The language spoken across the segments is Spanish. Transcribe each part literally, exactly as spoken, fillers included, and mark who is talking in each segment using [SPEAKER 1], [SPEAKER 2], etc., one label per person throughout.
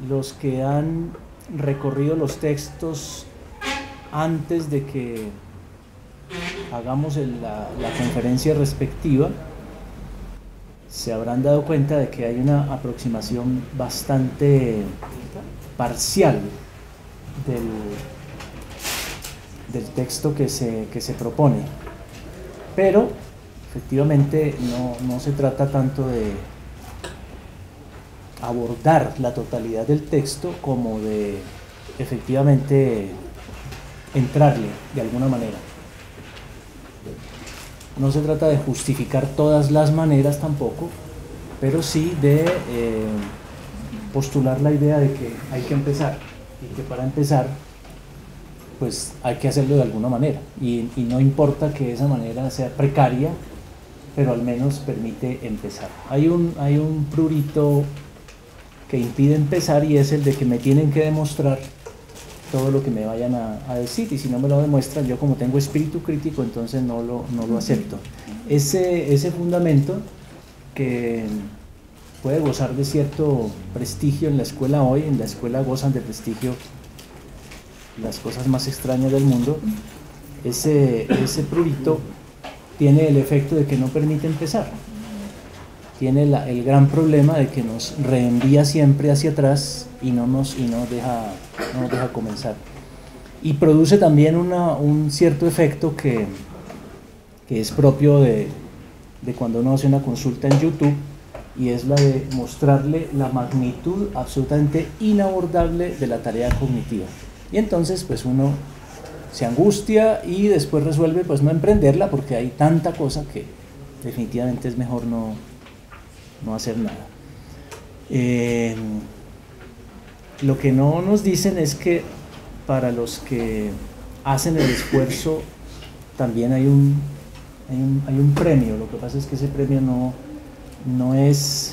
[SPEAKER 1] los que han recorrido los textos antes de que hagamos el, la, la conferencia respectiva, se habrán dado cuenta de que hay una aproximación bastante parcial del, del texto que se, que se propone, pero efectivamente no, no se trata tanto de abordar la totalidad del texto como de efectivamente entrarle de alguna manera. No se trata de justificar todas las maneras tampoco, pero sí de eh, postular la idea de que hay que empezar y que para empezar pues hay que hacerlo de alguna manera y, y no importa que esa manera sea precaria, pero al menos permite empezar. Hay un, hay un prurito que impide empezar y es el de que me tienen que demostrar todo lo que me vayan a, a decir, y si no me lo demuestran, yo como tengo espíritu crítico, entonces no lo, no lo acepto. Ese, ese fundamento que puede gozar de cierto prestigio en la escuela hoy, en la escuela gozan de prestigio las cosas más extrañas del mundo, ese, ese prurito tiene el efecto de que no permite empezar. Tiene la, el gran problema de que nos reenvía siempre hacia atrás y no nos, y no deja, no nos deja comenzar. Y produce también una, un cierto efecto que, que es propio de, de cuando uno hace una consulta en YouTube, y es la de mostrarle la magnitud absolutamente inabordable de la tarea cognitiva. Y entonces pues uno se angustia y después resuelve pues no emprenderla porque hay tanta cosa que definitivamente es mejor no no hacer nada. Eh, lo que no nos dicen es que para los que hacen el esfuerzo también hay un, hay un, hay un premio. Lo que pasa es que ese premio no, no es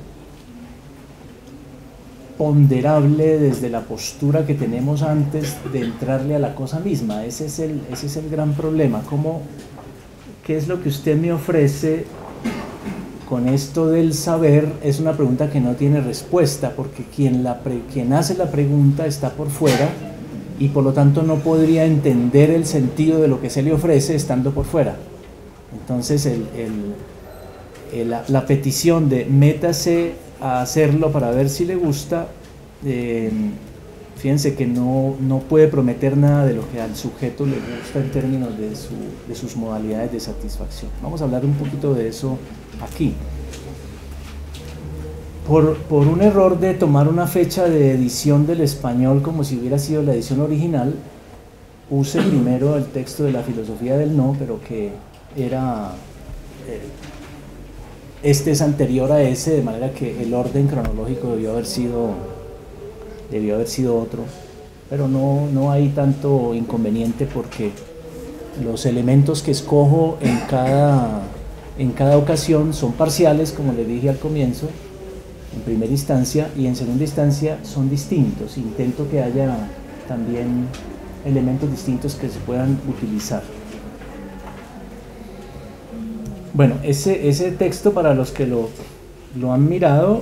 [SPEAKER 1] ponderable desde la postura que tenemos antes de entrarle a la cosa misma. Ese es el, ese es el gran problema. ¿Cómo, qué es lo que usted me ofrece con esto del saber? Es una pregunta que no tiene respuesta, porque quien, la pre, quien hace la pregunta está por fuera y por lo tanto no podría entender el sentido de lo que se le ofrece estando por fuera. Entonces el, el, el, la, la petición de métase a hacerlo para ver si le gusta, eh, fíjense que no, no puede prometer nada de lo que al sujeto le gusta en términos de, su, de sus modalidades de satisfacción. Vamos a hablar un poquito de eso aquí. Por, por un error de tomar una fecha de edición del español como si hubiera sido la edición original, puse primero el texto de la filosofía del no, pero que era eh, este es anterior a ese, de manera que el orden cronológico debió haber sido debió haber sido otro, pero no, no hay tanto inconveniente porque los elementos que escojo en cada en cada ocasión son parciales, como le dije al comienzo, en primera instancia, y en segunda instancia son distintos. Intento que haya también elementos distintos que se puedan utilizar. Bueno, ese, ese texto, para los que lo, lo han mirado,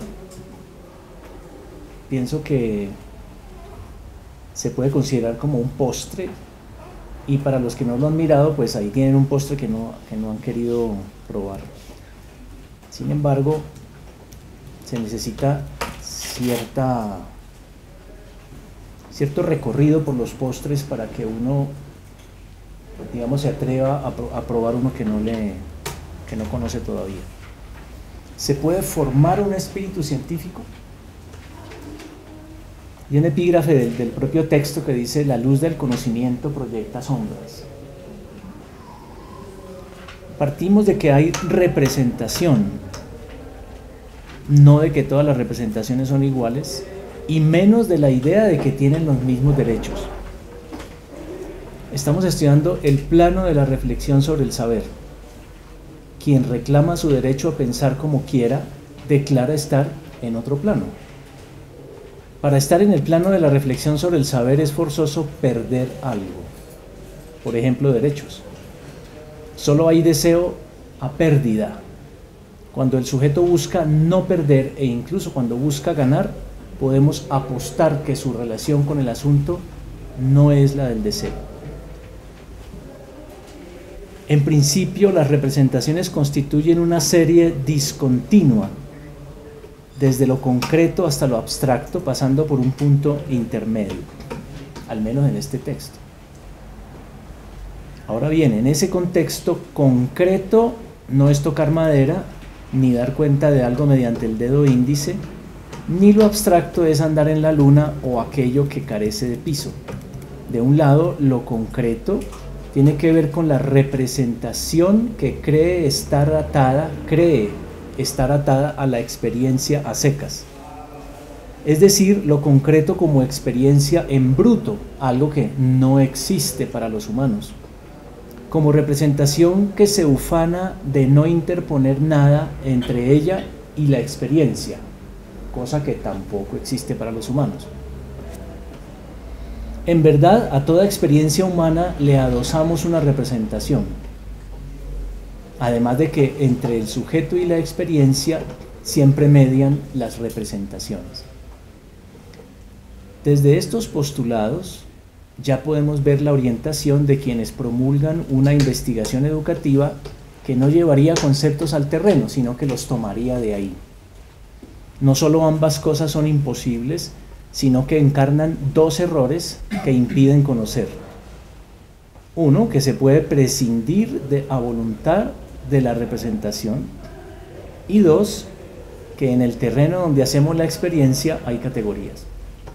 [SPEAKER 1] pienso que se puede considerar como un postre, y para los que no lo han mirado, pues ahí tienen un postre que no, que no han querido probar. Sin embargo, se necesita cierta, cierto recorrido por los postres para que uno, digamos, se atreva a, pro, a probar uno que no, le, que no conoce todavía. ¿Se puede formar un espíritu científico? Y un epígrafe del, del propio texto que dice: la luz del conocimiento proyecta sombras. Partimos de que hay representación, no de que todas las representaciones son iguales, y menos de la idea de que tienen los mismos derechos. Estamos estudiando el plano de la reflexión sobre el saber. Quien reclama su derecho a pensar como quiera, declara estar en otro plano. Para estar en el plano de la reflexión sobre el saber es forzoso perder algo, por ejemplo, derechos. Solo hay deseo a pérdida. Cuando el sujeto busca no perder, e incluso cuando busca ganar, podemos apostar que su relación con el asunto no es la del deseo. En principio, las representaciones constituyen una serie discontinua, desde lo concreto hasta lo abstracto, pasando por un punto intermedio, al menos en este texto. Ahora bien, en ese contexto concreto no es tocar madera, ni dar cuenta de algo mediante el dedo índice, ni lo abstracto es andar en la luna o aquello que carece de piso. De un lado, lo concreto tiene que ver con la representación que cree estar atada, cree estar atada a la experiencia a secas. Es decir, lo concreto como experiencia en bruto, algo que no existe para los humanos, como representación que se ufana de no interponer nada entre ella y la experiencia, cosa que tampoco existe para los humanos. En verdad, a toda experiencia humana le adosamos una representación, además de que entre el sujeto y la experiencia siempre median las representaciones. Desde estos postulados ya podemos ver la orientación de quienes promulgan una investigación educativa que no llevaría conceptos al terreno, sino que los tomaría de ahí. No solo ambas cosas son imposibles, sino que encarnan dos errores que impiden conocer. Uno, que se puede prescindir de, a voluntad de la representación, y dos, que en el terreno donde hacemos la experiencia hay categorías.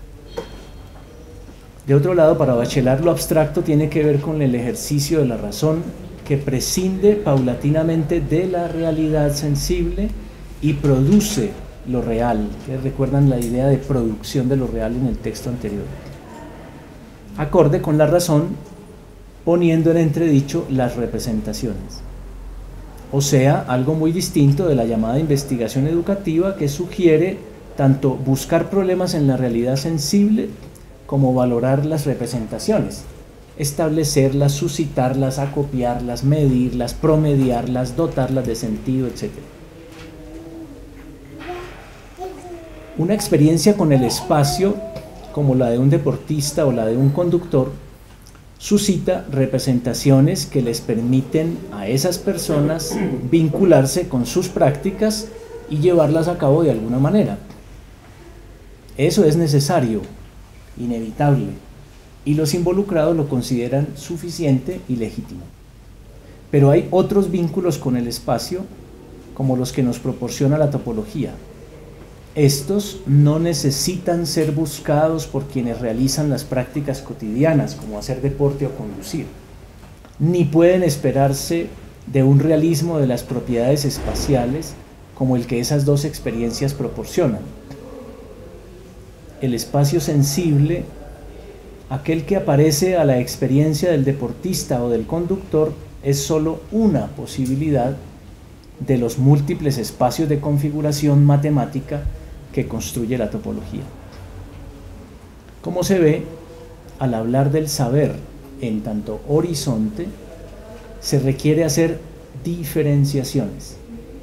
[SPEAKER 1] De otro lado, para Bachelard lo abstracto tiene que ver con el ejercicio de la razón que prescinde paulatinamente de la realidad sensible y produce lo real. ¿Ustedes recuerdan la idea de producción de lo real en el texto anterior? Acorde con la razón, poniendo en entredicho las representaciones. O sea, algo muy distinto de la llamada investigación educativa, que sugiere tanto buscar problemas en la realidad sensible como valorar las representaciones, establecerlas, suscitarlas, acopiarlas, medirlas, promediarlas, dotarlas de sentido, etcétera. Una experiencia con el espacio, como la de un deportista o la de un conductor, suscita representaciones que les permiten a esas personas vincularse con sus prácticas y llevarlas a cabo de alguna manera. Eso es necesario, inevitable, y los involucrados lo consideran suficiente y legítimo. Pero hay otros vínculos con el espacio, como los que nos proporciona la topología. Estos no necesitan ser buscados por quienes realizan las prácticas cotidianas, como hacer deporte o conducir, ni pueden esperarse de un realismo de las propiedades espaciales como el que esas dos experiencias proporcionan. El espacio sensible, aquel que aparece a la experiencia del deportista o del conductor, es solo una posibilidad de los múltiples espacios de configuración matemática que construye la topología. Como se ve, al hablar del saber en tanto horizonte, se requiere hacer diferenciaciones.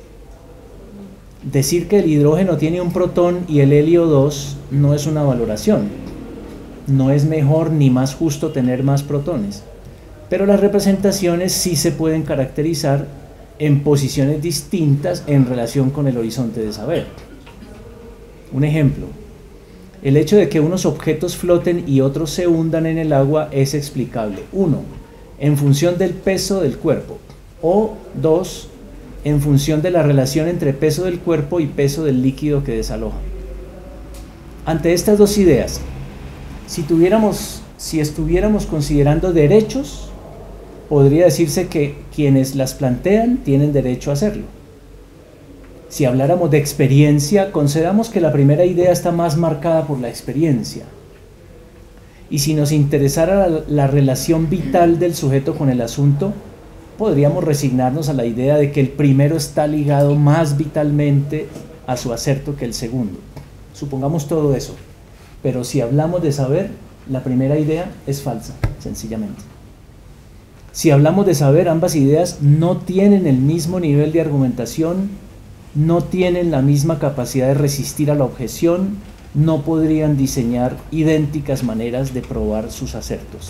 [SPEAKER 1] Decir que el hidrógeno tiene un protón y el helio dos no es una valoración. No es mejor ni más justo tener más protones, pero las representaciones sí se pueden caracterizar en posiciones distintas en relación con el horizonte de saber. Un ejemplo, el hecho de que unos objetos floten y otros se hundan en el agua es explicable. Uno, en función del peso del cuerpo, o dos, en función de la relación entre peso del cuerpo y peso del líquido que desaloja. Ante estas dos ideas, si tuviéramos, si estuviéramos considerando derechos, podría decirse que quienes las plantean tienen derecho a hacerlo. Si habláramos de experiencia, concedamos que la primera idea está más marcada por la experiencia. Y si nos interesara la, la relación vital del sujeto con el asunto, podríamos resignarnos a la idea de que el primero está ligado más vitalmente a su acerto que el segundo. Supongamos todo eso, pero si hablamos de saber, la primera idea es falsa, sencillamente. Si hablamos de saber, ambas ideas no tienen el mismo nivel de argumentación, no tienen la misma capacidad de resistir a la objeción, no podrían diseñar idénticas maneras de probar sus acertos.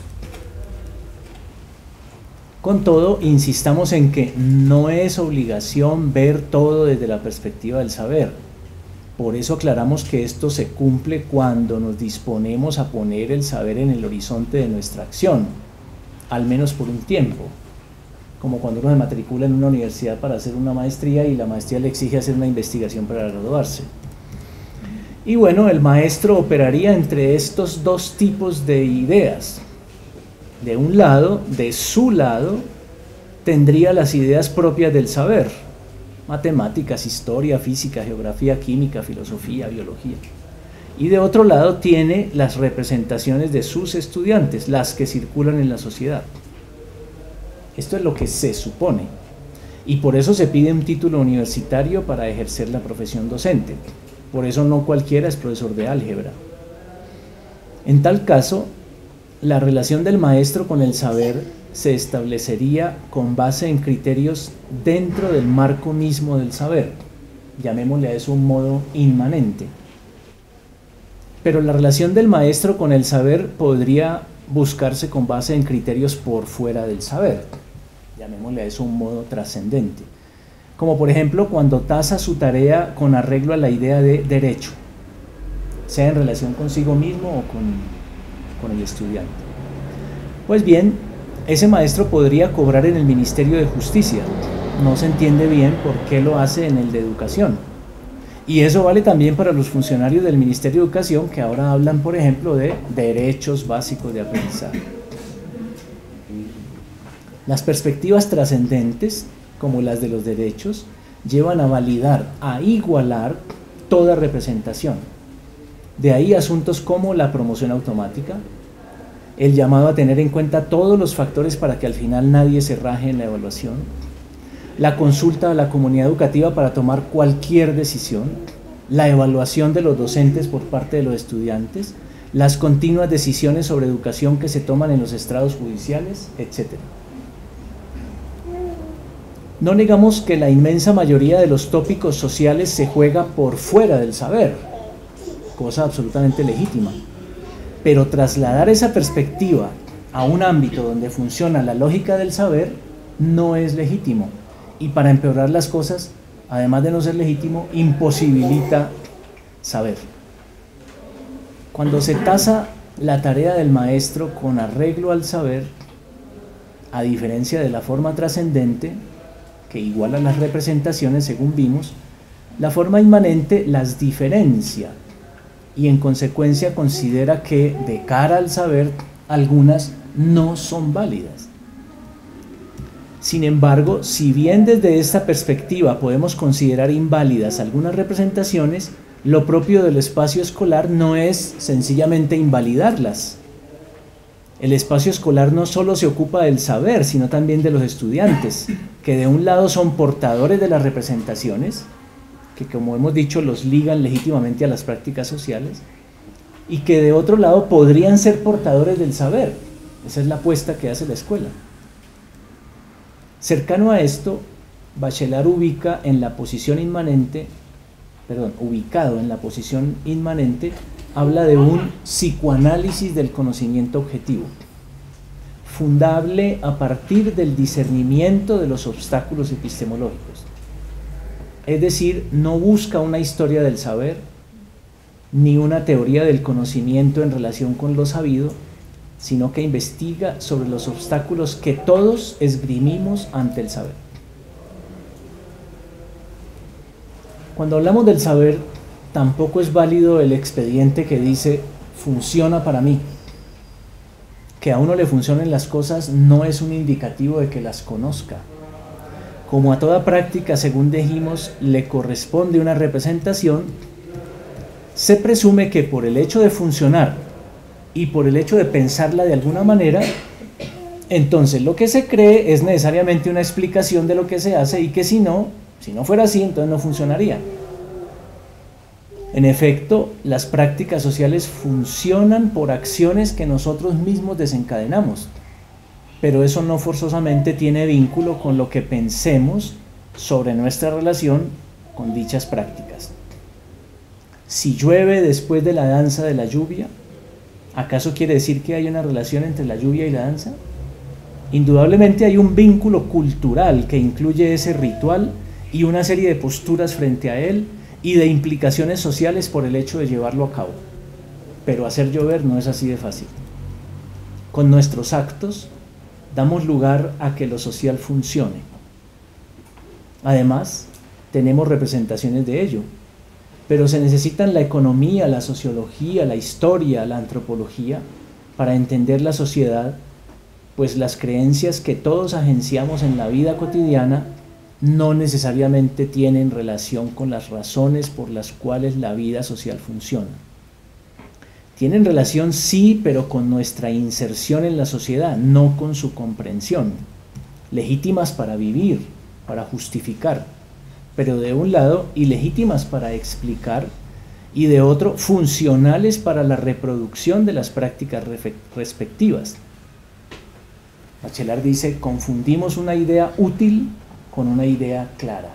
[SPEAKER 1] Con todo, insistamos en que no es obligación ver todo desde la perspectiva del saber. Por eso aclaramos que esto se cumple cuando nos disponemos a poner el saber en el horizonte de nuestra acción, al menos por un tiempo, como cuando uno se matricula en una universidad para hacer una maestría y la maestría le exige hacer una investigación para graduarse. Y bueno, el maestro operaría entre estos dos tipos de ideas. De un lado, de su lado, tendría las ideas propias del saber: matemáticas, historia, física, geografía, química, filosofía, biología. Y de otro lado tiene las representaciones de sus estudiantes, las que circulan en la sociedad. Esto es lo que se supone. Y por eso se pide un título universitario para ejercer la profesión docente. Por eso no cualquiera es profesor de álgebra. En tal caso, la relación del maestro con el saber se establecería con base en criterios dentro del marco mismo del saber. Llamémosle a eso un modo inmanente. Pero la relación del maestro con el saber podría buscarse con base en criterios por fuera del saber. Llamémosle a eso un modo trascendente. Como por ejemplo cuando tasa su tarea con arreglo a la idea de derecho, sea en relación consigo mismo o con, con el estudiante. Pues bien, ese maestro podría cobrar en el Ministerio de Justicia. No se entiende bien por qué lo hace en el de Educación. Y eso vale también para los funcionarios del Ministerio de Educación, que ahora hablan, por ejemplo, de derechos básicos de aprendizaje. Las perspectivas trascendentes, como las de los derechos, llevan a validar, a igualar toda representación. De ahí asuntos como la promoción automática, el llamado a tener en cuenta todos los factores para que al final nadie se raje en la evaluación, la consulta a la comunidad educativa para tomar cualquier decisión, la evaluación de los docentes por parte de los estudiantes, las continuas decisiones sobre educación que se toman en los estrados judiciales, etcétera. No negamos que la inmensa mayoría de los tópicos sociales se juega por fuera del saber, cosa absolutamente legítima, pero trasladar esa perspectiva a un ámbito donde funciona la lógica del saber no es legítimo. Y para empeorar las cosas, además de no ser legítimo, imposibilita saber. Cuando se tasa la tarea del maestro con arreglo al saber, a diferencia de la forma trascendente, que iguala las representaciones según vimos, la forma inmanente las diferencia y en consecuencia considera que de cara al saber algunas no son válidas. Sin embargo, si bien desde esta perspectiva podemos considerar inválidas algunas representaciones, lo propio del espacio escolar no es sencillamente invalidarlas. El espacio escolar no solo se ocupa del saber, sino también de los estudiantes, que de un lado son portadores de las representaciones, que como hemos dicho los ligan legítimamente a las prácticas sociales, y que de otro lado podrían ser portadores del saber. Esa es la apuesta que hace la escuela. Cercano a esto, Bachelard ubica en la posición inmanente, perdón, ubicado en la posición inmanente, habla de un psicoanálisis del conocimiento objetivo, fundable a partir del discernimiento de los obstáculos epistemológicos. Es decir, no busca una historia del saber, ni una teoría del conocimiento en relación con lo sabido, sino que investiga sobre los obstáculos que todos esgrimimos ante el saber. Cuando hablamos del saber, tampoco es válido el expediente que dice funciona para mí. Que a uno le funcionen las cosas no es un indicativo de que las conozca. Como a toda práctica, según dijimos, le corresponde una representación, se presume que por el hecho de funcionar y por el hecho de pensarla de alguna manera, entonces lo que se cree es necesariamente una explicación de lo que se hace y que si no, si no fuera así, entonces no funcionaría. En efecto, las prácticas sociales funcionan por acciones que nosotros mismos desencadenamos, pero eso no forzosamente tiene vínculo con lo que pensemos sobre nuestra relación con dichas prácticas. Si llueve después de la danza de la lluvia, ¿acaso quiere decir que hay una relación entre la lluvia y la danza? Indudablemente hay un vínculo cultural que incluye ese ritual y una serie de posturas frente a él y de implicaciones sociales por el hecho de llevarlo a cabo. Pero hacer llover no es así de fácil. Con nuestros actos damos lugar a que lo social funcione. Además, tenemos representaciones de ello, pero se necesitan la economía, la sociología, la historia, la antropología para entender la sociedad, pues las creencias que todos agenciamos en la vida cotidiana no necesariamente tienen relación con las razones por las cuales la vida social funciona. Tienen relación sí, pero con nuestra inserción en la sociedad, no con su comprensión. Legítimas para vivir, para justificar, pero de un lado ilegítimas para explicar y de otro funcionales para la reproducción de las prácticas respectivas. Bachelard dice, confundimos una idea útil con una idea clara.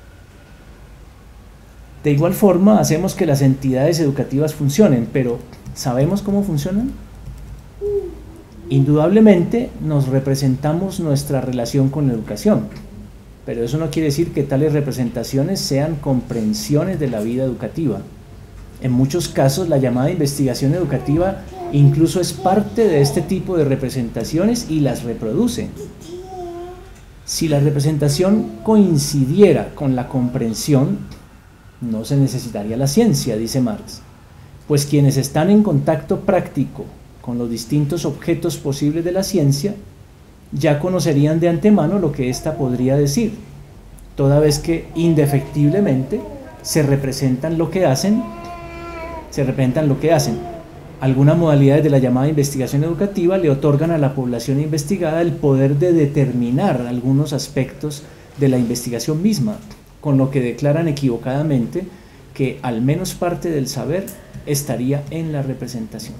[SPEAKER 1] De igual forma, hacemos que las entidades educativas funcionen, pero ¿sabemos cómo funcionan? Indudablemente nos representamos nuestra relación con la educación, pero eso no quiere decir que tales representaciones sean comprensiones de la vida educativa. En muchos casos, la llamada investigación educativa incluso es parte de este tipo de representaciones y las reproduce. Si la representación coincidiera con la comprensión, no se necesitaría la ciencia, dice Marx, pues quienes están en contacto práctico con los distintos objetos posibles de la ciencia ya conocerían de antemano lo que ésta podría decir, toda vez que indefectiblemente se representan lo que hacen, se representan lo que hacen. Algunas modalidades de la llamada investigación educativa le otorgan a la población investigada el poder de determinar algunos aspectos de la investigación misma, con lo que declaran equivocadamente que al menos parte del saber estaría en la representación.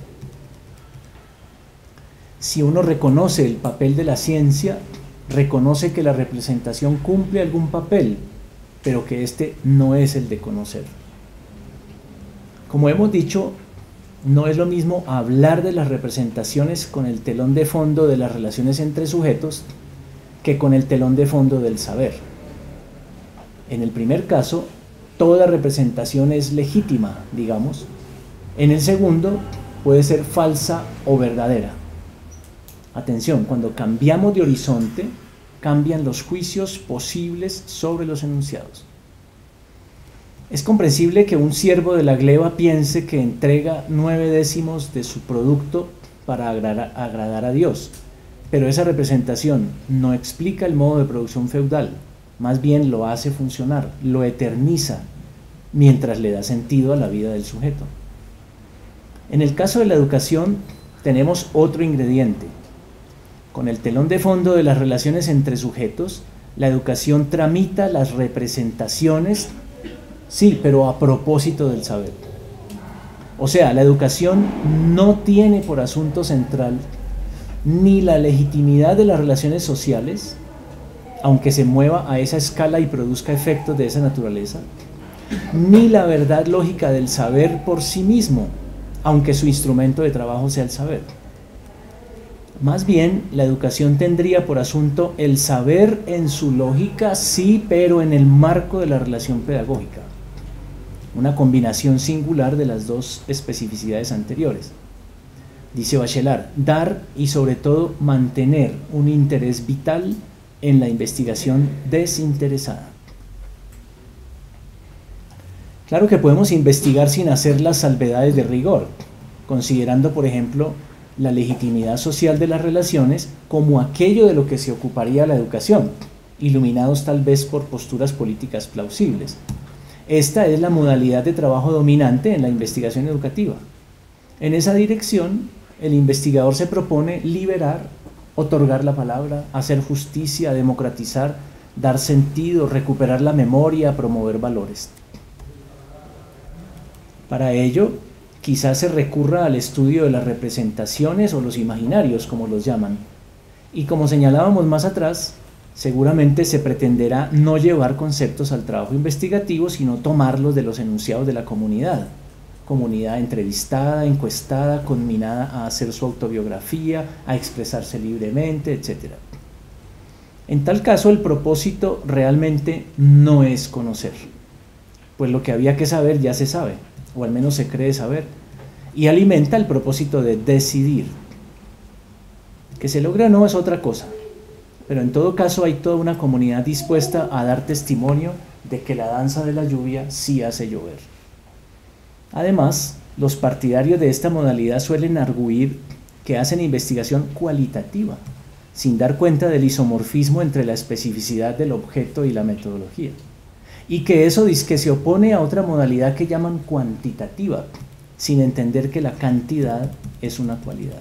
[SPEAKER 1] Si uno reconoce el papel de la ciencia, reconoce que la representación cumple algún papel, pero que este no es el de conocer. Como hemos dicho, no es lo mismo hablar de las representaciones con el telón de fondo de las relaciones entre sujetos que con el telón de fondo del saber. En el primer caso, toda representación es legítima, digamos. En el segundo, puede ser falsa o verdadera. Atención, cuando cambiamos de horizonte, cambian los juicios posibles sobre los enunciados. Es comprensible que un siervo de la gleba piense que entrega nueve décimos de su producto para agradar, agradar a Dios, pero esa representación no explica el modo de producción feudal, más bien lo hace funcionar, lo eterniza, mientras le da sentido a la vida del sujeto. En el caso de la educación, tenemos otro ingrediente. Con el telón de fondo de las relaciones entre sujetos, la educación tramita las representaciones, sí, pero a propósito del saber. O sea, la educación no tiene por asunto central ni la legitimidad de las relaciones sociales, aunque se mueva a esa escala y produzca efectos de esa naturaleza, ni la verdad lógica del saber por sí mismo, aunque su instrumento de trabajo sea el saber. Más bien, la educación tendría por asunto el saber en su lógica, sí, pero en el marco de la relación pedagógica. Una combinación singular de las dos especificidades anteriores. Dice Bachelard, dar y sobre todo mantener un interés vital en la investigación desinteresada. Claro que podemos investigar sin hacer las salvedades de rigor, considerando, por ejemplo, la legitimidad social de las relaciones como aquello de lo que se ocuparía la educación, iluminados tal vez por posturas políticas plausibles. Esta es la modalidad de trabajo dominante en la investigación educativa. En esa dirección, el investigador se propone liberar, otorgar la palabra, hacer justicia, democratizar, dar sentido, recuperar la memoria, promover valores. Para ello, quizás se recurra al estudio de las representaciones o los imaginarios, como los llaman. Y como señalábamos más atrás, seguramente se pretenderá no llevar conceptos al trabajo investigativo, sino tomarlos de los enunciados de la comunidad, comunidad entrevistada, encuestada, conminada a hacer su autobiografía, a expresarse libremente, etcétera. En tal caso, el propósito realmente no es conocer, pues lo que había que saber ya se sabe, o al menos se cree saber, y alimenta el propósito de decidir. Que se logre o no es otra cosa, pero en todo caso hay toda una comunidad dispuesta a dar testimonio de que la danza de la lluvia sí hace llover. Además, los partidarios de esta modalidad suelen arguir que hacen investigación cualitativa, sin dar cuenta del isomorfismo entre la especificidad del objeto y la metodología, y que eso dizque se opone a otra modalidad que llaman cuantitativa, sin entender que la cantidad es una cualidad.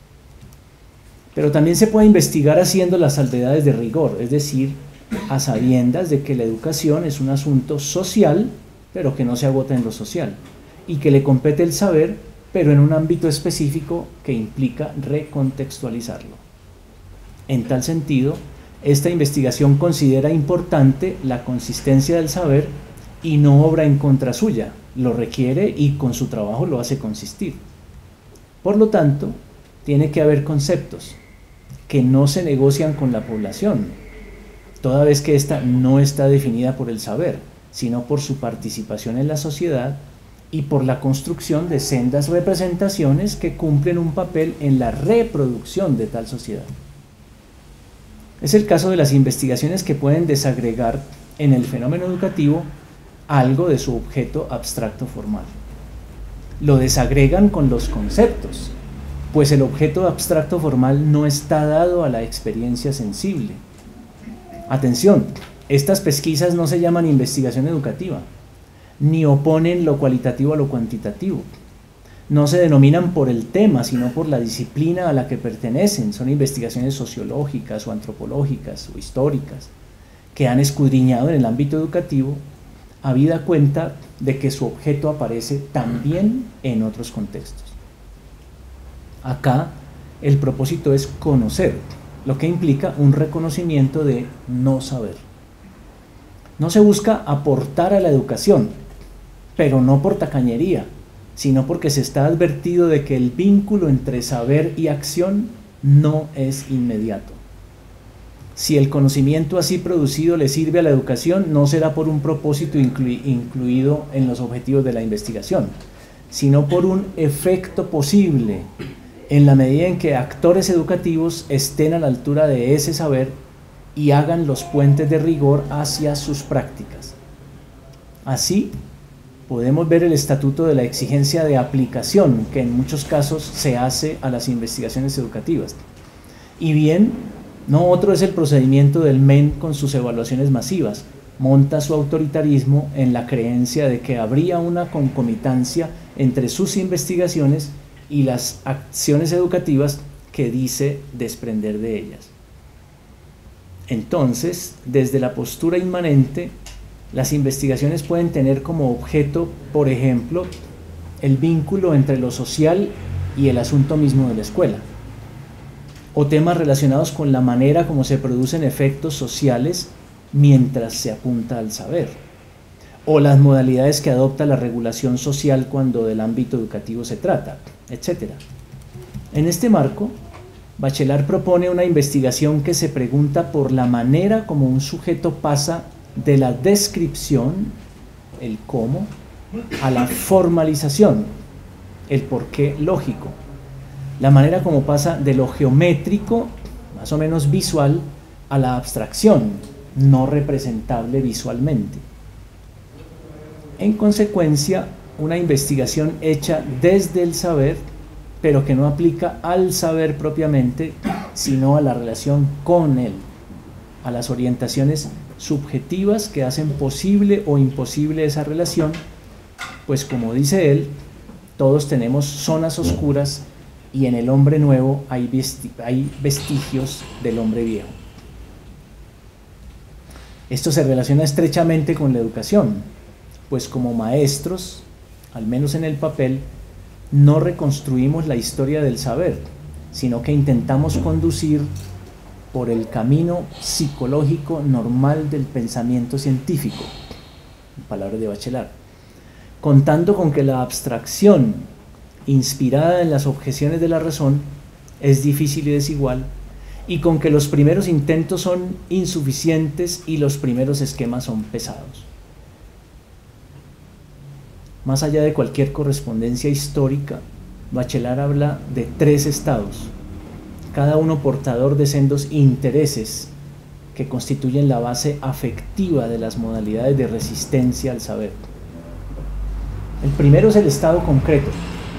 [SPEAKER 1] Pero también se puede investigar haciendo las salvedades de rigor, es decir, a sabiendas de que la educación es un asunto social, pero que no se agota en lo social, y que le compete el saber, pero en un ámbito específico que implica recontextualizarlo. En tal sentido, esta investigación considera importante la consistencia del saber y no obra en contra suya, lo requiere y con su trabajo lo hace consistir. Por lo tanto, tiene que haber conceptos que no se negocian con la población, toda vez que ésta no está definida por el saber, sino por su participación en la sociedad y por la construcción de sendas representaciones que cumplen un papel en la reproducción de tal sociedad. Es el caso de las investigaciones que pueden desagregar en el fenómeno educativo algo de su objeto abstracto formal. Lo desagregan con los conceptos, pues el objeto abstracto formal no está dado a la experiencia sensible. Atención, estas pesquisas no se llaman investigación educativa, ni oponen lo cualitativo a lo cuantitativo. No se denominan por el tema, sino por la disciplina a la que pertenecen. Son investigaciones sociológicas o antropológicas o históricas que han escudriñado en el ámbito educativo, habida cuenta de que su objeto aparece también en otros contextos. Acá el propósito es conocer, lo que implica un reconocimiento de no saber. No se busca aportar a la educación, pero no por tacañería, sino porque se está advertido de que el vínculo entre saber y acción no es inmediato. Si el conocimiento así producido le sirve a la educación, no será por un propósito inclu- incluido en los objetivos de la investigación, sino por un efecto posible, en la medida en que actores educativos estén a la altura de ese saber y hagan los puentes de rigor hacia sus prácticas. Así, podemos ver el estatuto de la exigencia de aplicación que en muchos casos se hace a las investigaciones educativas. Y bien, no otro es el procedimiento del M E N con sus evaluaciones masivas. Monta su autoritarismo en la creencia de que habría una concomitancia entre sus investigaciones y las acciones educativas que dice desprender de ellas. Entonces, desde la postura inmanente, las investigaciones pueden tener como objeto, por ejemplo, el vínculo entre lo social y el asunto mismo de la escuela, o temas relacionados con la manera como se producen efectos sociales mientras se apunta al saber, o las modalidades que adopta la regulación social cuando del ámbito educativo se trata, etcétera. En este marco, Bachelard propone una investigación que se pregunta por la manera como un sujeto pasa de la descripción, el cómo, a la formalización, el porqué lógico, la manera como pasa de lo geométrico, más o menos visual, a la abstracción, no representable visualmente. En consecuencia, una investigación hecha desde el saber, pero que no aplica al saber propiamente, sino a la relación con él, a las orientaciones subjetivas que hacen posible o imposible esa relación, pues como dice él, todos tenemos zonas oscuras y en el hombre nuevo hay, vesti- hay vestigios del hombre viejo. Esto se relaciona estrechamente con la educación, pues como maestros, al menos en el papel, no reconstruimos la historia del saber, sino que intentamos conducir por el camino psicológico normal del pensamiento científico, en palabras de Bachelard, contando con que la abstracción, inspirada en las objeciones de la razón, es difícil y desigual, y con que los primeros intentos son insuficientes y los primeros esquemas son pesados. Más allá de cualquier correspondencia histórica, Bachelard habla de tres estados, cada uno portador de sendos intereses que constituyen la base afectiva de las modalidades de resistencia al saber. El primero es el estado concreto.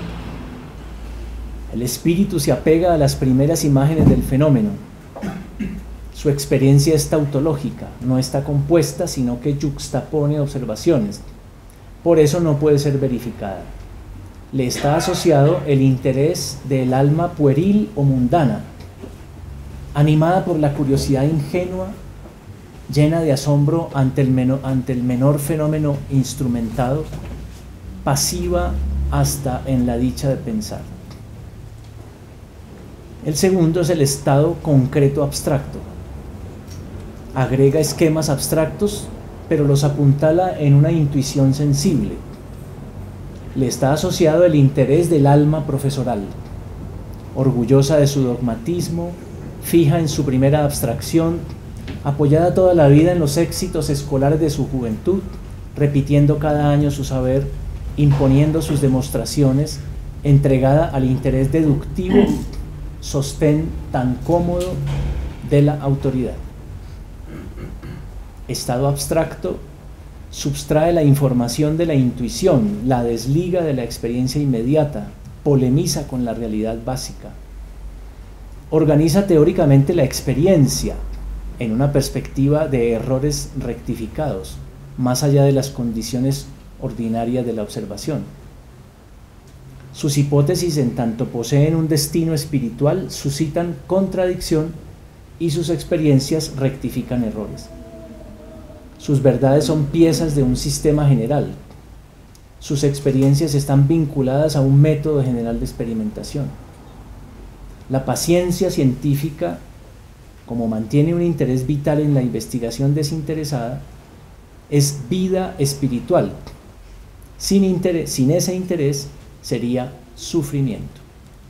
[SPEAKER 1] El espíritu se apega a las primeras imágenes del fenómeno. Su experiencia es tautológica, no está compuesta, sino que yuxtapone observaciones. Por eso no puede ser verificada. Le está asociado el interés del alma pueril o mundana, animada por la curiosidad ingenua, llena de asombro ante el menor, ante el menor fenómeno instrumentado, pasiva hasta en la dicha de pensar. El segundo es el estado concreto abstracto. Agrega esquemas abstractos, pero los apuntala en una intuición sensible. Le está asociado el interés del alma profesoral, orgullosa de su dogmatismo, fija en su primera abstracción, apoyada toda la vida en los éxitos escolares de su juventud, repitiendo cada año su saber, imponiendo sus demostraciones, entregada al interés deductivo, sostén tan cómodo de la autoridad. Estado abstracto subtrae la información de la intuición, la desliga de la experiencia inmediata, polemiza con la realidad básica. Organiza teóricamente la experiencia en una perspectiva de errores rectificados, más allá de las condiciones ordinarias de la observación. Sus hipótesis, en tanto poseen un destino espiritual, suscitan contradicción y sus experiencias rectifican errores. Sus verdades son piezas de un sistema general. Sus experiencias están vinculadas a un método general de experimentación. La paciencia científica, como mantiene un interés vital en la investigación desinteresada, es vida espiritual. Sin interés, sin ese interés sería sufrimiento.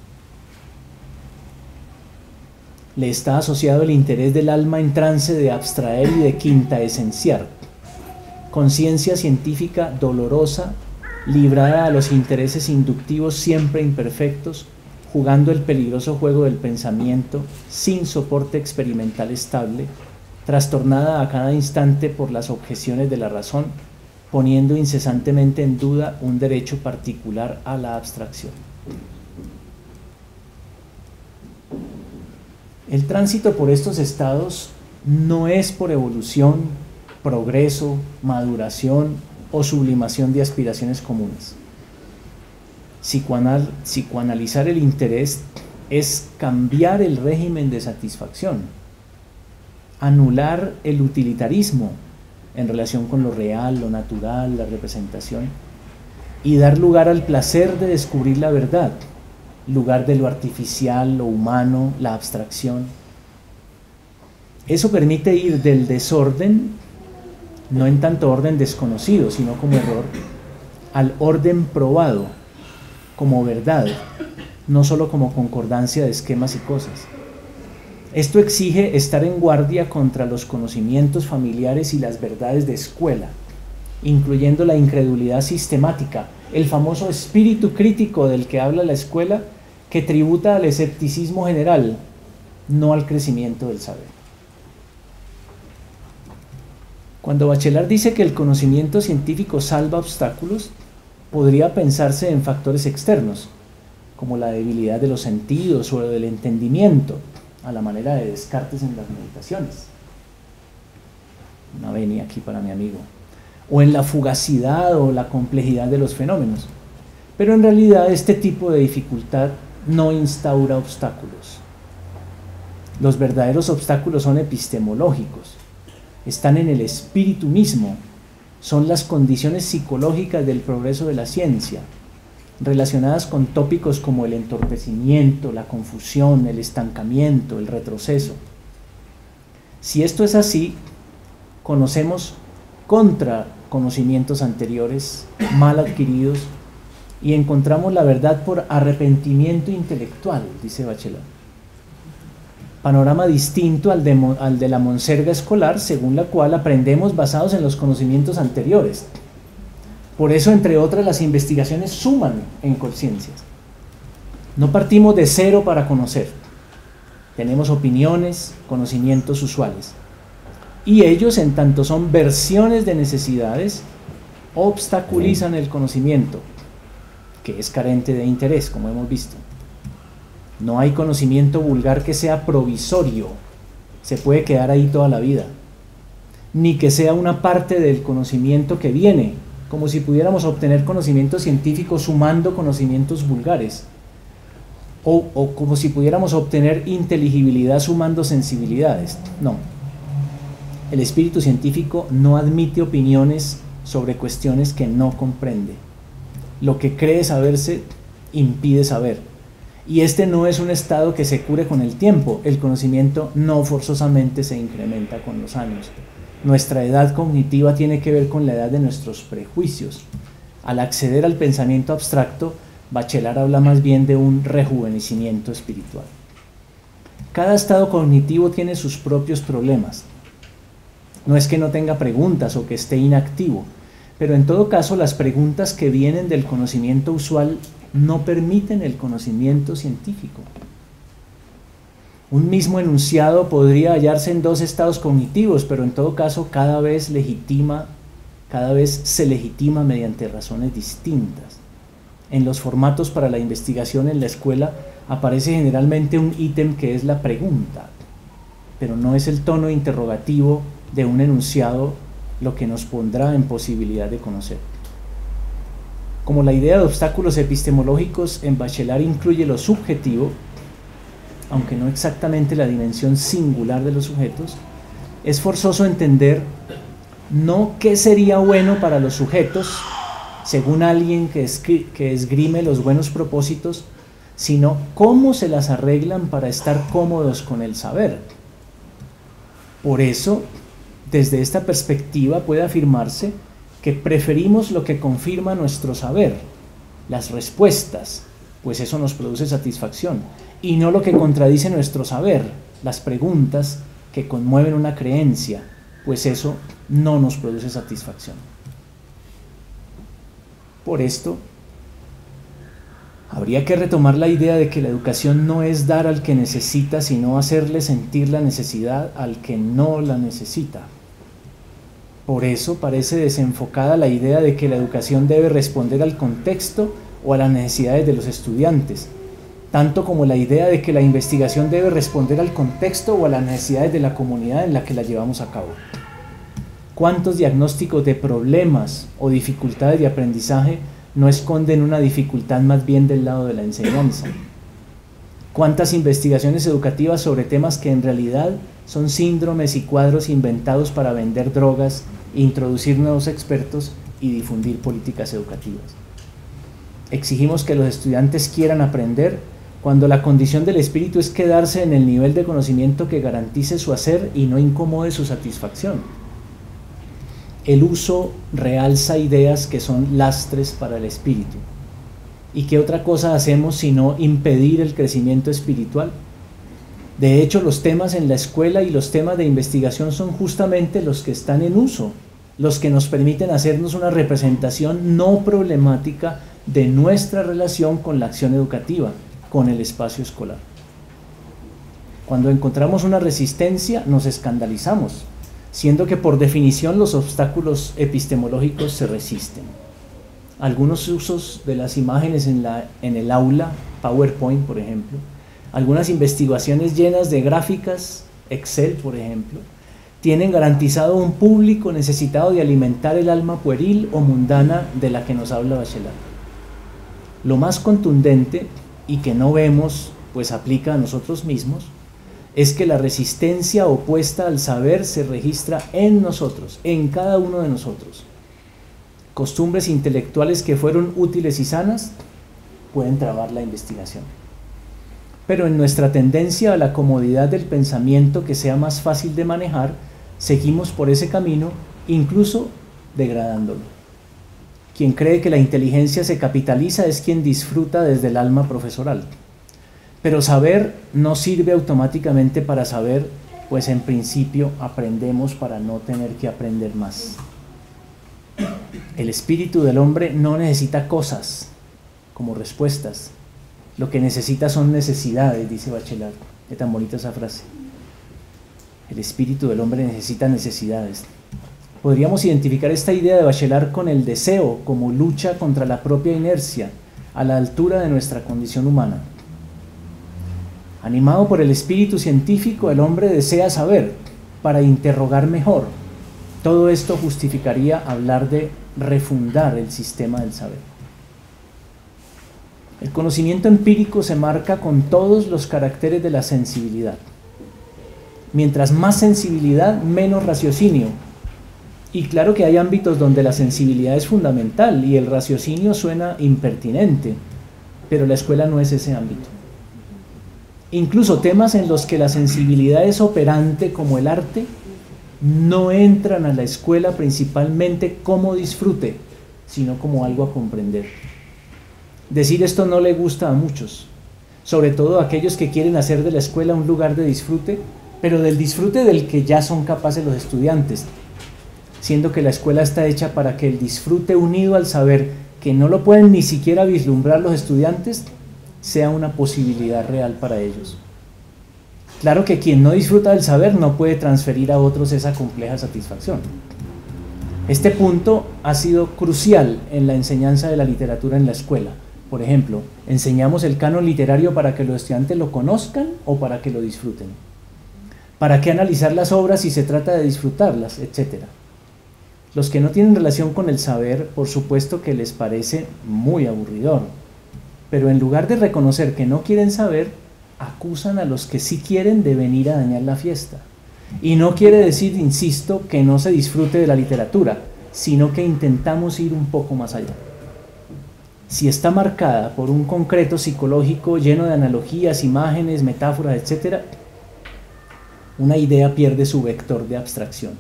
[SPEAKER 1] Le está asociado el interés del alma en trance de abstraer y de quintaesenciar. Conciencia científica dolorosa, librada a los intereses inductivos siempre imperfectos, jugando el peligroso juego del pensamiento sin soporte experimental estable, trastornada a cada instante por las objeciones de la razón, poniendo incesantemente en duda un derecho particular a la abstracción. El tránsito por estos estados no es por evolución, progreso, maduración o sublimación de aspiraciones comunes. Psicoanal, psicoanalizar el interés es cambiar el régimen de satisfacción, anular el utilitarismo en relación con lo real, lo natural, la representación, y dar lugar al placer de descubrir la verdad, lugar de lo artificial, lo humano, la abstracción. Eso permite ir del desorden, no en tanto orden desconocido, sino como error, al orden probado, como verdad, no solo como concordancia de esquemas y cosas. Esto exige estar en guardia contra los conocimientos familiares y las verdades de escuela, incluyendo la incredulidad sistemática, el famoso espíritu crítico del que habla la escuela, que tributa al escepticismo general, no al crecimiento del saber. Cuando Bachelard dice que el conocimiento científico salva obstáculos, podría pensarse en factores externos, como la debilidad de los sentidos o del entendimiento, a la manera de Descartes en las Meditaciones. Una venia aquí para mi amigo. O en la fugacidad o la complejidad de los fenómenos. Pero en realidad este tipo de dificultad no instaura obstáculos. Los verdaderos obstáculos son epistemológicos, están en el espíritu mismo, son las condiciones psicológicas del progreso de la ciencia, relacionadas con tópicos como el entorpecimiento, la confusión, el estancamiento, el retroceso. Si esto es así, conocemos contra conocimientos anteriores mal adquiridos y encontramos la verdad por arrepentimiento intelectual, dice Bachelard. Panorama distinto al de, al de la monserga escolar, según la cual aprendemos basados en los conocimientos anteriores. Por eso, entre otras, las investigaciones suman en conciencias. No partimos de cero para conocer. Tenemos opiniones, conocimientos usuales. Y ellos, en tanto son versiones de necesidades, obstaculizan el conocimiento, que es carente de interés, como hemos visto. No hay conocimiento vulgar que sea provisorio, se puede quedar ahí toda la vida, ni que sea una parte del conocimiento que viene, como si pudiéramos obtener conocimiento científico sumando conocimientos vulgares, o, o como si pudiéramos obtener inteligibilidad sumando sensibilidades. No, el espíritu científico no admite opiniones sobre cuestiones que no comprende. Lo que cree saberse impide saber. Y este no es un estado que se cure con el tiempo. El conocimiento no forzosamente se incrementa con los años. Nuestra edad cognitiva tiene que ver con la edad de nuestros prejuicios. Al acceder al pensamiento abstracto, Bachelard habla más bien de un rejuvenecimiento espiritual. Cada estado cognitivo tiene sus propios problemas. No es que no tenga preguntas o que esté inactivo, pero en todo caso las preguntas que vienen del conocimiento usual no permiten el conocimiento científico. Un mismo enunciado podría hallarse en dos estados cognitivos, pero en todo caso cada vez legitima, cada vez se legitima mediante razones distintas. En los formatos para la investigación en la escuela aparece generalmente un ítem que es la pregunta, pero no es el tono interrogativo de un enunciado lo que nos pondrá en posibilidad de conocer. Como la idea de obstáculos epistemológicos en Bachelard incluye lo subjetivo, aunque no exactamente la dimensión singular de los sujetos, es forzoso entender no qué sería bueno para los sujetos, según alguien que, escri- que esgrime los buenos propósitos, sino cómo se las arreglan para estar cómodos con el saber. Por eso, desde esta perspectiva puede afirmarse que preferimos lo que confirma nuestro saber, las respuestas, pues eso nos produce satisfacción, y no lo que contradice nuestro saber, las preguntas que conmueven una creencia, pues eso no nos produce satisfacción. Por esto, habría que retomar la idea de que la educación no es dar al que necesita, sino hacerle sentir la necesidad al que no la necesita. Por eso parece desenfocada la idea de que la educación debe responder al contexto o a las necesidades de los estudiantes, tanto como la idea de que la investigación debe responder al contexto o a las necesidades de la comunidad en la que la llevamos a cabo. ¿Cuántos diagnósticos de problemas o dificultades de aprendizaje no esconden una dificultad más bien del lado de la enseñanza? ¿Cuántas investigaciones educativas sobre temas que en realidad son síndromes y cuadros inventados para vender drogas, introducir nuevos expertos y difundir políticas educativas? Exigimos que los estudiantes quieran aprender cuando la condición del espíritu es quedarse en el nivel de conocimiento que garantice su hacer y no incomode su satisfacción. El uso realza ideas que son lastres para el espíritu. ¿Y qué otra cosa hacemos sino impedir el crecimiento espiritual? De hecho, los temas en la escuela y los temas de investigación son justamente los que están en uso, los que nos permiten hacernos una representación no problemática de nuestra relación con la acción educativa, con el espacio escolar. Cuando encontramos una resistencia, nos escandalizamos, siendo que por definición los obstáculos epistemológicos se resisten. Algunos usos de las imágenes en, la, en el aula, PowerPoint por ejemplo, algunas investigaciones llenas de gráficas, Excel por ejemplo, tienen garantizado un público necesitado de alimentar el alma pueril o mundana de la que nos habla Bachelard. Lo más contundente, y que no vemos, pues aplica a nosotros mismos, es que la resistencia opuesta al saber se registra en nosotros, en cada uno de nosotros. Costumbres intelectuales que fueron útiles y sanas pueden trabar la investigación. Pero en nuestra tendencia a la comodidad del pensamiento que sea más fácil de manejar, seguimos por ese camino, incluso degradándolo. Quien cree que la inteligencia se capitaliza es quien disfruta desde el alma profesoral. Pero saber no sirve automáticamente para saber, pues en principio aprendemos para no tener que aprender más. El espíritu del hombre no necesita cosas como respuestas. Lo que necesita son necesidades, dice Bachelard. Es tan bonita esa frase. El espíritu del hombre necesita necesidades. Podríamos identificar esta idea de Bachelard con el deseo como lucha contra la propia inercia a la altura de nuestra condición humana. Animado por el espíritu científico, el hombre desea saber para interrogar mejor. Todo esto justificaría hablar de refundar el sistema del saber. El conocimiento empírico se marca con todos los caracteres de la sensibilidad. Mientras más sensibilidad, menos raciocinio. Y claro que hay ámbitos donde la sensibilidad es fundamental y el raciocinio suena impertinente, pero la escuela no es ese ámbito. Incluso temas en los que la sensibilidad es operante, como el arte, no entran a la escuela principalmente como disfrute, sino como algo a comprender. Decir esto no le gusta a muchos, sobre todo a aquellos que quieren hacer de la escuela un lugar de disfrute, pero del disfrute del que ya son capaces los estudiantes, siendo que la escuela está hecha para que el disfrute unido al saber que no lo pueden ni siquiera vislumbrar los estudiantes, sea una posibilidad real para ellos. Claro que quien no disfruta del saber no puede transferir a otros esa compleja satisfacción. Este punto ha sido crucial en la enseñanza de la literatura en la escuela. Por ejemplo, ¿enseñamos el canon literario para que los estudiantes lo conozcan o para que lo disfruten? ¿Para qué analizar las obras si se trata de disfrutarlas, etcétera? Los que no tienen relación con el saber, por supuesto que les parece muy aburridor, pero en lugar de reconocer que no quieren saber, acusan a los que sí quieren de venir a dañar la fiesta. Y no quiere decir, insisto, que no se disfrute de la literatura, sino que intentamos ir un poco más allá. Si está marcada por un concreto psicológico lleno de analogías, imágenes, metáforas, etcétera, una idea pierde su vector de abstracción.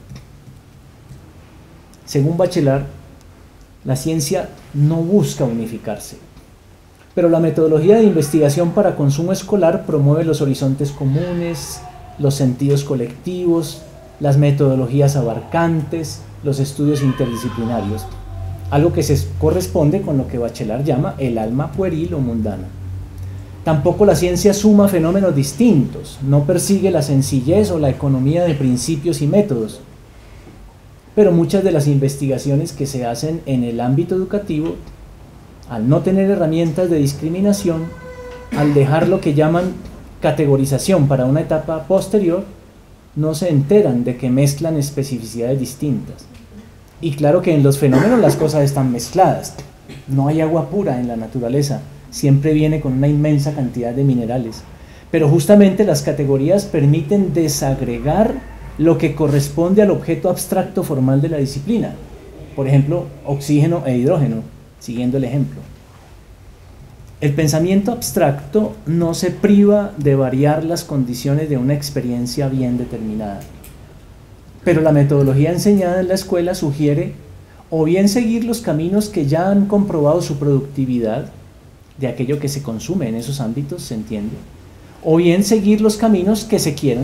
[SPEAKER 1] Según Bachelard, la ciencia no busca unificarse, pero la metodología de investigación para consumo escolar promueve los horizontes comunes, los sentidos colectivos, las metodologías abarcantes, los estudios interdisciplinarios, algo que se corresponde con lo que Bachelard llama el alma pueril o mundana. Tampoco la ciencia suma fenómenos distintos, no persigue la sencillez o la economía de principios y métodos, pero muchas de las investigaciones que se hacen en el ámbito educativo, al no tener herramientas de discriminación, al dejar lo que llaman categorización para una etapa posterior, no se enteran de que mezclan especificidades distintas. Y claro que en los fenómenos las cosas están mezcladas. No hay agua pura en la naturaleza, siempre viene con una inmensa cantidad de minerales. Pero justamente las categorías permiten desagregar lo que corresponde al objeto abstracto formal de la disciplina. Por ejemplo, oxígeno e hidrógeno, siguiendo el ejemplo. El pensamiento abstracto no se priva de variar las condiciones de una experiencia bien determinada. Pero la metodología enseñada en la escuela sugiere o bien seguir los caminos que ya han comprobado su productividad, de aquello que se consume en esos ámbitos, se entiende, o bien seguir los caminos que se quieran,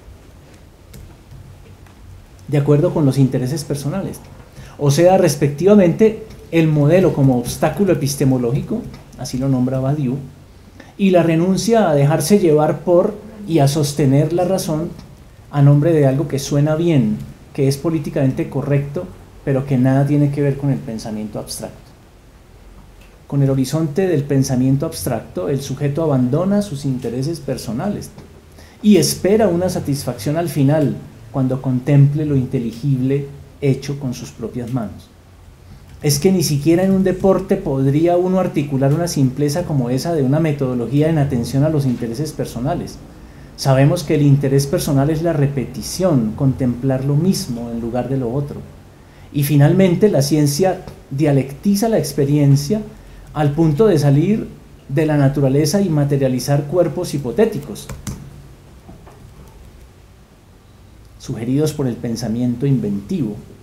[SPEAKER 1] de acuerdo con los intereses personales. O sea, respectivamente, el modelo como obstáculo epistemológico, así lo nombra Badiou, y la renuncia a dejarse llevar por y a sostener la razón a nombre de algo que suena bien, que es políticamente correcto, pero que nada tiene que ver con el pensamiento abstracto. Con el horizonte del pensamiento abstracto, el sujeto abandona sus intereses personales y espera una satisfacción al final, cuando contemple lo inteligible hecho con sus propias manos. Es que ni siquiera en un deporte podría uno articular una simpleza como esa de una metodología en atención a los intereses personales. Sabemos que el interés personal es la repetición, contemplar lo mismo en lugar de lo otro. Y finalmente la ciencia dialectiza la experiencia al punto de salir de la naturaleza y materializar cuerpos hipotéticos, sugeridos por el pensamiento inventivo.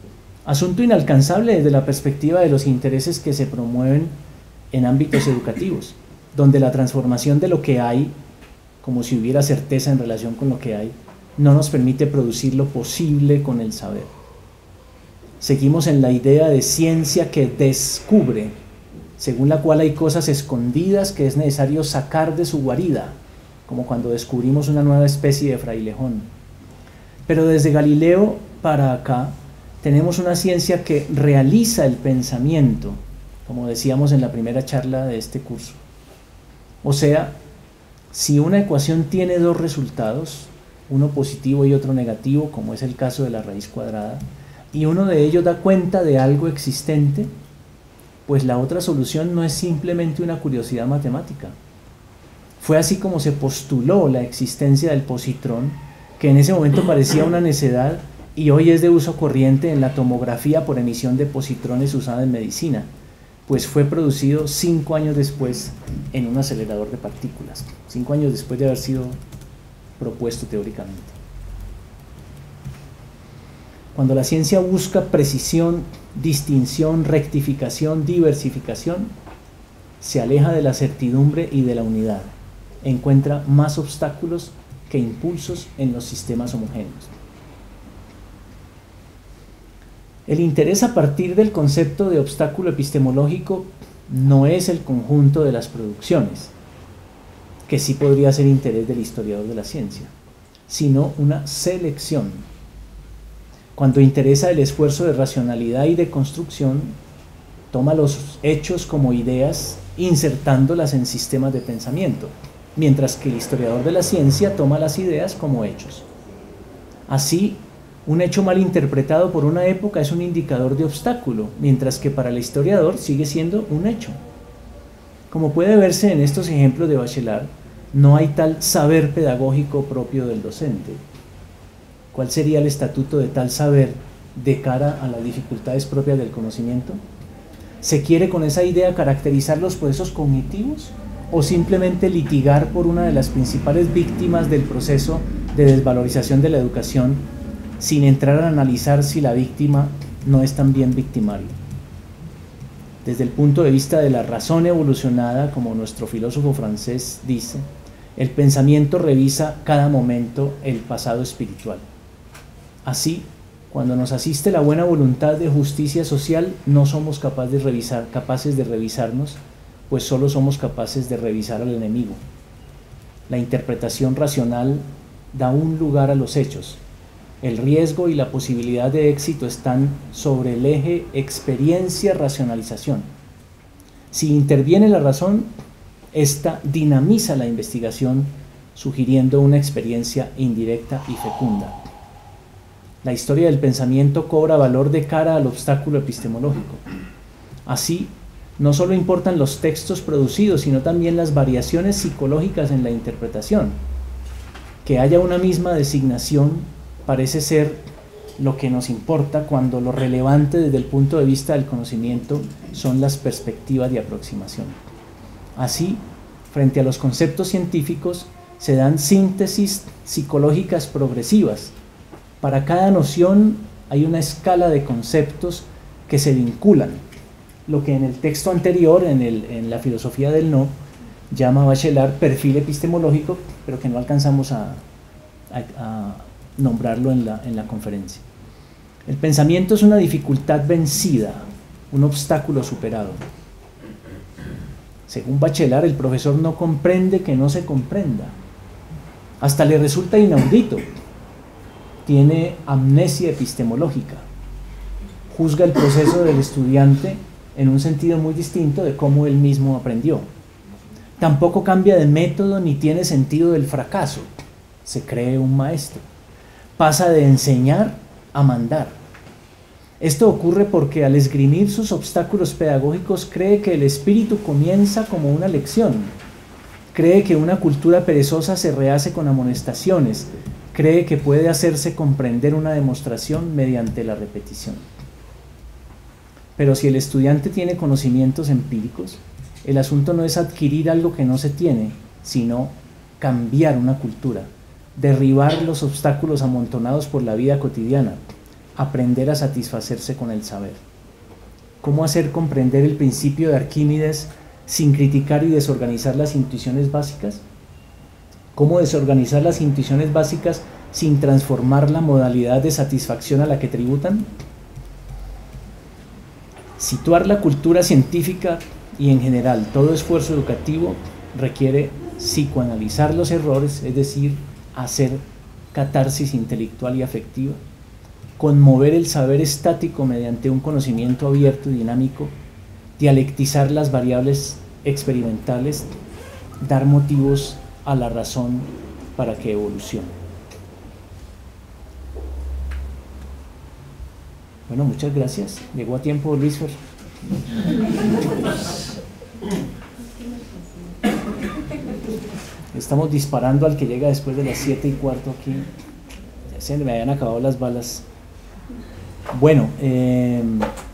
[SPEAKER 1] Asunto inalcanzable desde la perspectiva de los intereses que se promueven en ámbitos educativos, donde la transformación de lo que hay, como si hubiera certeza en relación con lo que hay, no nos permite producir lo posible con el saber. Seguimos en la idea de ciencia que descubre, según la cual hay cosas escondidas que es necesario sacar de su guarida, como cuando descubrimos una nueva especie de frailejón. Pero desde Galileo para acá, tenemos una ciencia que realiza el pensamiento, como decíamos en la primera charla de este curso. O sea, si una ecuación tiene dos resultados, uno positivo y otro negativo, como es el caso de la raíz cuadrada, y uno de ellos da cuenta de algo existente, pues la otra solución no es simplemente una curiosidad matemática. Fue así como se postuló la existencia del positrón, que en ese momento parecía una necedad y hoy es de uso corriente en la tomografía por emisión de positrones usada en medicina, pues fue producido cinco años después en un acelerador de partículas, cinco años después de haber sido propuesto teóricamente. Cuando la ciencia busca precisión, distinción, rectificación, diversificación, se aleja de la certidumbre y de la unidad, encuentra más obstáculos que impulsos en los sistemas homogéneos. El interés a partir del concepto de obstáculo epistemológico no es el conjunto de las producciones, que sí podría ser interés del historiador de la ciencia, sino una selección. Cuando interesa el esfuerzo de racionalidad y de construcción, toma los hechos como ideas, insertándolas en sistemas de pensamiento, mientras que el historiador de la ciencia toma las ideas como hechos. Así, un hecho mal interpretado por una época es un indicador de obstáculo, mientras que para el historiador sigue siendo un hecho. Como puede verse en estos ejemplos de Bachelard, no hay tal saber pedagógico propio del docente. ¿Cuál sería el estatuto de tal saber de cara a las dificultades propias del conocimiento? ¿Se quiere con esa idea caracterizar los procesos cognitivos o simplemente litigar por una de las principales víctimas del proceso de desvalorización de la educación, sin entrar a analizar si la víctima no es también victimario? Desde el punto de vista de la razón evolucionada, como nuestro filósofo francés dice, el pensamiento revisa cada momento el pasado espiritual. Así, cuando nos asiste la buena voluntad de justicia social, no somos capaces de revisar, capaces de revisarnos, pues solo somos capaces de revisar al enemigo. La interpretación racional da un lugar a los hechos. El riesgo y la posibilidad de éxito están sobre el eje experiencia-racionalización. Si interviene la razón, esta dinamiza la investigación, sugiriendo una experiencia indirecta y fecunda. La historia del pensamiento cobra valor de cara al obstáculo epistemológico. Así, no solo importan los textos producidos, sino también las variaciones psicológicas en la interpretación. Que haya una misma designación parece ser lo que nos importa cuando lo relevante desde el punto de vista del conocimiento son las perspectivas de aproximación. Así, frente a los conceptos científicos, se dan síntesis psicológicas progresivas. Para cada noción hay una escala de conceptos que se vinculan, lo que en el texto anterior, en, el, en la filosofía del no, llama Bachelard perfil epistemológico, pero que no alcanzamos a, a, a nombrarlo en la, en la conferencia. El pensamiento es una dificultad vencida, un obstáculo superado. Según Bachelard, el profesor no comprende que no se comprenda. Hasta le resulta inaudito. Tiene amnesia epistemológica. Juzga el proceso del estudiante en un sentido muy distinto de cómo él mismo aprendió. Tampoco cambia de método ni tiene sentido del fracaso. Se cree un maestro. Pasa de enseñar a mandar. Esto ocurre porque al esgrimir sus obstáculos pedagógicos cree que el espíritu comienza como una lección. Cree que una cultura perezosa se rehace con amonestaciones. Cree que puede hacerse comprender una demostración mediante la repetición. Pero si el estudiante tiene conocimientos empíricos, el asunto no es adquirir algo que no se tiene, sino cambiar una cultura, derribar los obstáculos amontonados por la vida cotidiana, aprender a satisfacerse con el saber. ¿Cómo hacer comprender el principio de Arquímedes sin criticar y desorganizar las intuiciones básicas? ¿Cómo desorganizar las intuiciones básicas sin transformar la modalidad de satisfacción a la que tributan? Situar la cultura científica y en general todo esfuerzo educativo requiere psicoanalizar los errores, es decir, hacer catarsis intelectual y afectiva, conmover el saber estático mediante un conocimiento abierto y dinámico, dialectizar las variables experimentales, dar motivos a la razón para que evolucione. Bueno, muchas gracias. Llegó a tiempo, Luis Fer. Estamos disparando al que llega después de las siete y cuarto aquí. Ya se me habían acabado las balas. Bueno, eh,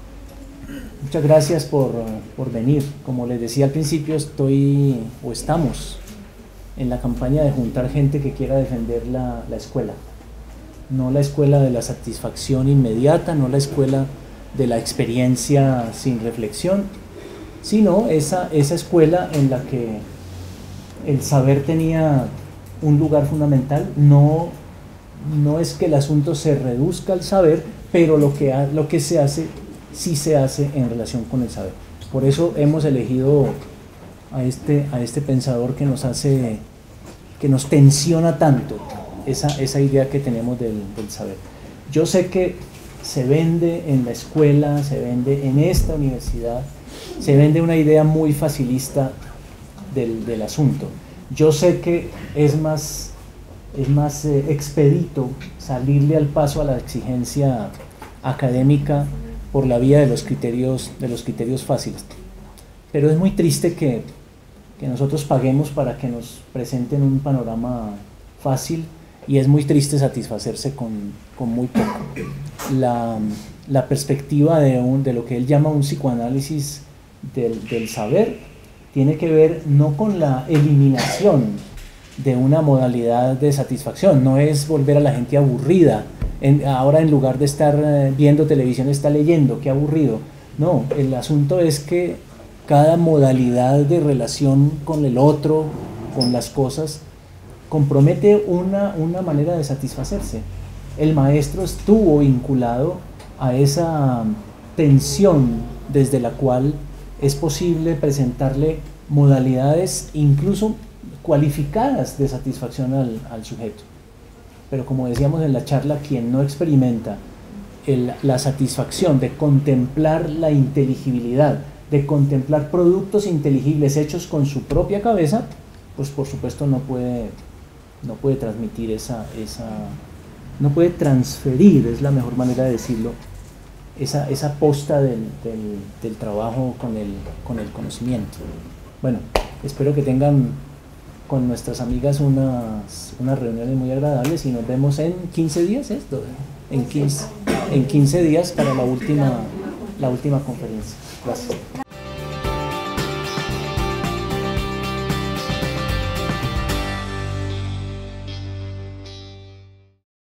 [SPEAKER 1] muchas gracias por, por venir. Como les decía al principio, estoy o estamos en la campaña de juntar gente que quiera defender la, la escuela. No la escuela de la satisfacción inmediata, no la escuela de la experiencia sin reflexión, sino esa, esa escuela en la que el saber tenía un lugar fundamental. No, no es que el asunto se reduzca al saber, pero lo que, ha, lo que se hace, sí se hace en relación con el saber. Por eso hemos elegido a este, a este pensador que nos hace, que nos tensiona tanto esa, esa idea que tenemos del, del saber. Yo sé que se vende en la escuela, se vende en esta universidad, se vende una idea muy facilista del, del asunto. Yo sé que es más, es más eh, expedito salirle al paso a la exigencia académica por la vía de los criterios, de los criterios fáciles. Pero es muy triste que, que nosotros paguemos para que nos presenten un panorama fácil, y es muy triste satisfacerse con, con muy poco. La, la perspectiva de, un, de lo que él llama un psicoanálisis del, del saber tiene que ver no con la eliminación de una modalidad de satisfacción, no es volver a la gente aburrida, en, ahora en lugar de estar viendo televisión está leyendo, qué aburrido. No, el asunto es que cada modalidad de relación con el otro, con las cosas, compromete una, una manera de satisfacerse. El maestro estuvo vinculado a esa tensión desde la cual es posible presentarle modalidades incluso cualificadas de satisfacción al, al sujeto. Pero como decíamos en la charla, quien no experimenta el, la satisfacción de contemplar la inteligibilidad, de contemplar productos inteligibles hechos con su propia cabeza, pues por supuesto no puede, no puede transmitir esa, esa, no puede transferir, es la mejor manera de decirlo, esa, esa posta del, del, del trabajo con el, con el conocimiento. Bueno, espero que tengan con nuestras amigas unas, unas reuniones muy agradables y nos vemos en quince días, ¿es? En quince, en quince días para la última, la última conferencia. Gracias.